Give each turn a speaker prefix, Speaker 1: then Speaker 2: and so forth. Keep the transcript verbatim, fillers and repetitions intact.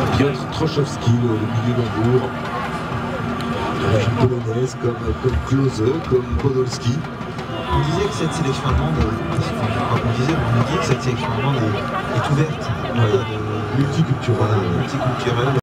Speaker 1: Piotr Troszewski, le, le milieu d'Hambourg, d'origine polonaise, comme, comme Klose, comme Podolski.
Speaker 2: On disait que cette sélection allemande, enfin, je crois qu'on disait, mais on dit que cette sélection allemande est, est ouverte,
Speaker 1: Ouais.
Speaker 2: euh,
Speaker 1: Multiculturelle.
Speaker 2: Voilà, multiculturelle.